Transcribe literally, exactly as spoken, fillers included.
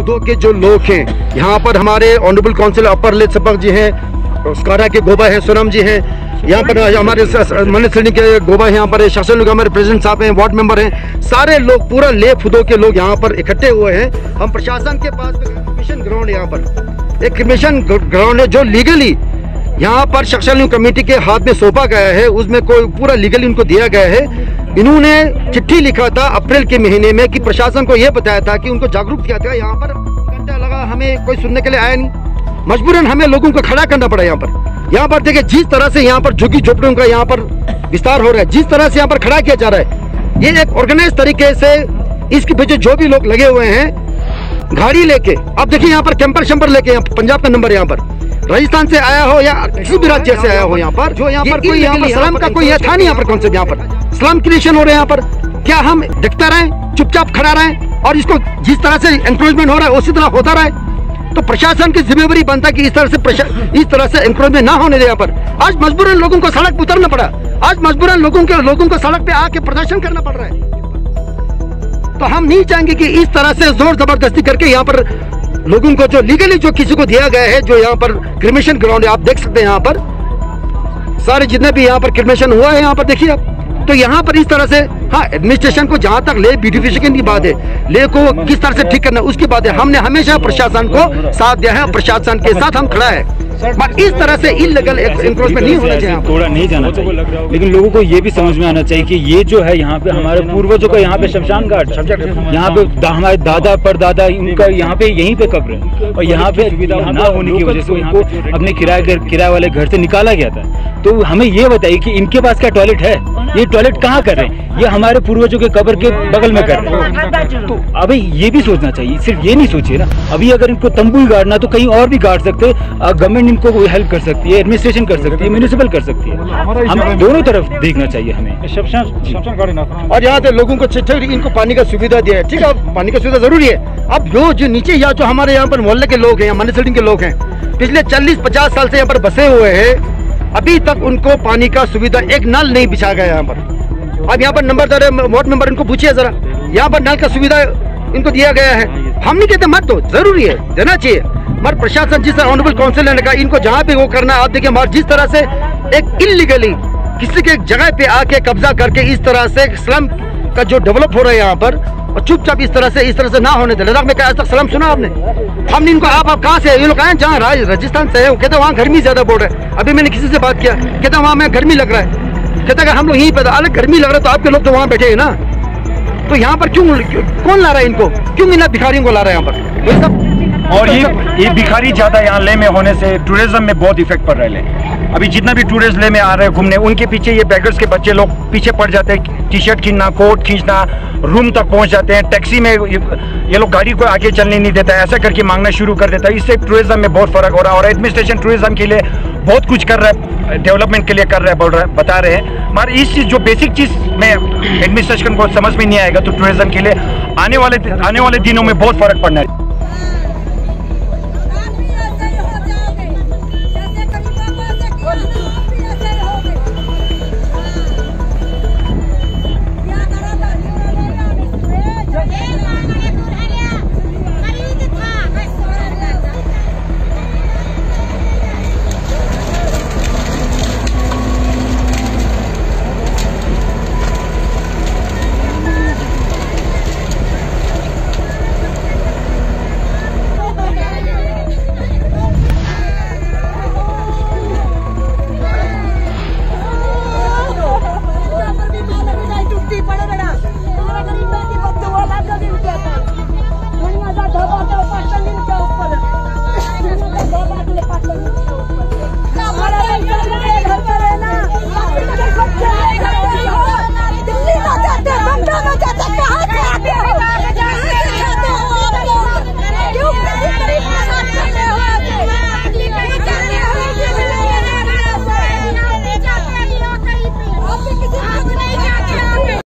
फुदो के जो लोग हैं यहाँ पर, हमारे ऑनरेबल काउंसिलर अपर ले सपक जी हैं, स्कारा के गोबा है, सोनम जी हैं, यहाँ पर हमारे मनिसरणी के गोबा है, यहाँ पर शासन लोग हमारे प्रेसिडेंट साहब हैं, वार्ड मेंबर हैं, सारे लोग पूरा ले फुदो के लोग यहाँ पर इकट्ठे हुए हैं। हम प्रशासन के पास क्रिमिशन ग्राउंड है, यहाँ पर एक क्रिमिशन ग्राउंड है जो लीगली यहाँ पर सक्सेल कमेटी के हाथ में सौंपा गया है, उसमें कोई पूरा लीगली उनको दिया गया है। इन्होंने चिट्ठी लिखा था अप्रैल के महीने में कि प्रशासन को यह बताया था कि उनको जागरूक किया था। यहाँ पर घंटा लगा, हमें कोई सुनने के लिए आया नहीं, मजबूरन हमें लोगों को खड़ा करना पड़ा। यहाँ पर यहाँ पर देखिए जिस तरह से यहाँ पर झुग्गी झोपड़ियों का यहाँ पर विस्तार हो रहा है, जिस तरह से यहाँ पर खड़ा किया जा रहा है, ये एक ऑर्गेनाइज तरीके से इसके पीछे जो भी लोग लगे हुए हैं गाड़ी लेके, अब देखिए यहाँ पर कैंपर शंपर लेके, यहाँ पंजाब का नंबर यहाँ पर, राजस्थान से आया हो या किसी भी राज्य से आया हो, यहाँ पर जो यहाँ पर कोई यहाँ पर सलाम का कोई था नहीं, यहाँ पर कॉन्सेप्ट यहाँ पर सलाम क्रिएशन हो रहे हैं। यहाँ पर क्या हम देखता रहे, चुपचाप खड़ा रहे और इसको जिस तरह से एनक्रोचमेंट हो रहा है उसी तरह होता रहे? तो प्रशासन की जिम्मेवारी बनता है कि इस तरह से इस तरह से एनक्रोचमेंट ना होने दे। यहाँ पर आज मजबूरन लोगों को सड़क पर उतरना पड़ा, आज मजबूरन लोगों के लोगों को सड़क पे आके प्रदर्शन करना पड़ रहा है। तो हम नहीं चाहेंगे कि इस तरह से जोर जबरदस्ती करके यहाँ पर लोगों को जो लीगली जो किसी को दिया गया है, जो यहाँ पर क्रिमिशन ग्राउंड है, आप देख सकते हैं यहाँ पर सारे जितने भी यहाँ पर क्रिमिशन हुआ है यहाँ पर देखिए आप। तो यहाँ पर इस तरह से हाँ, एडमिनिस्ट्रेशन को जहाँ तक ले ब्यूटिफिकेशन की बात है, ले को किस तरह से ठीक करना उसकी बात है, हमने हमेशा प्रशासन को साथ दिया है, प्रशासन के साथ हम खड़ा है, पर इस तरह से इलीगल एनक्रोचमेंट नहीं होना चाहिए, थोड़ा नहीं जाना चाहिए। लेकिन लोगों को ये भी समझ में आना चाहिए कि ये जो है यहाँ पे हमारे पूर्वजों का यहाँ पे शमशान घाट, यहाँ पे हमारे दादा परदादा इनका यहाँ पे यहीं पे कब्र है, और यहाँ पे सुविधा ना होने की वजह से इनको अपने किराए घर किराए वाले घर से निकाला गया था। तो हमें ये बताइए कि इनके पास क्या टॉयलेट है? ये टॉयलेट कहाँ कर रहे हैं? ये हमारे पूर्वजों के कब्र के बगल में कर रहे हैं। तो अभी ये भी सोचना चाहिए, सिर्फ ये नहीं सोचिए ना, अभी अगर इनको तंबू ही गाड़ना तो कहीं और भी गाड़ सकते, गवर्नमेंट इनको कोई हेल्प कर सकती है, एडमिनिस्ट्रेशन कर सकती है, म्यूनिसिपल कर सकती है, हम दोनों तरफ देखना चाहिए हमें। और यहाँ पे लोगों को इनको पानी का सुविधा दिया है, ठीक है, पानी का सुविधा जरूरी है। अब जो जो नीचे या जो हमारे यहाँ पर मोहल्ले के लोग हैं या मनिसरणी के लोग हैं, पिछले चालीस पचास साल से यहाँ पर बसे हुए हैं, अभी तक उनको पानी का सुविधा एक नल नहीं बिछा गया यहाँ पर। अब यहाँ पर नंबरदार वार्ड मेंबर इनको पूछिए जरा, यहाँ पर नल का सुविधा इनको दिया गया है? हम नहीं कहते मत दो, जरूरी है, देना चाहिए, मगर प्रशासन जिस तरह ऑनरेबल काउंसिलर ने कहा इनको जहाँ पे वो करना है, आप देखिए हमारे जिस तरह से एक इलीगली किसी के जगह पे आके कब्जा करके इस तरह से स्लम का जो डेवलप हो रहा है यहाँ पर, और चुपचाप इस तरह से इस तरह से ना होने दे। लद्दाख में क्या आज तक स्लम सुना आपने? हमने इनको आप आप कहाँ से, ये लोग आए जहाँ राजस्थान से है, वो कहते वहाँ गर्मी ज्यादा बोल रहा है। अभी मैंने किसी से बात किया, कहता वहाँ मैं गर्मी लग रहा है, कहता अगर हम लोग यहीं पे अलग गर्मी लग रहा है तो आपके लोग तो वहाँ बैठे हैं ना, तो यहाँ पर क्यों कौन ला रहा है इनको, क्यों इन भिखारियों को ला रहा है यहाँ पर? तो सब और ये ये भिखारी ज्यादा यहाँ ले में होने से टूरिज्म में बहुत इफेक्ट पड़ रहा है। अभी जितना भी टूरिस्ट ले में आ रहे हैं घूमने, उनके पीछे ये बेगर्स के बच्चे लोग पीछे पड़ जाते हैं, टी शर्ट खींचना, कोट खींचना, रूम तक पहुंच जाते हैं, टैक्सी में ये, ये लोग गाड़ी को आगे चलने नहीं देता है, ऐसा करके मांगना शुरू कर देता है। इससे टूरिज्म में बहुत फर्क हो रहा है, और एडमिनिस्ट्रेशन टूरिज्म के लिए बहुत कुछ कर रहा है, डेवलपमेंट के लिए कर रहा है, बोल रहा है, बता रहे हैं, मगर इस चीज जो बेसिक चीज में एडमिनिस्ट्रेशन को समझ में नहीं आएगा तो टूरिज्म के लिए आने वाले आने वाले दिनों में बहुत फर्क पड़ना है।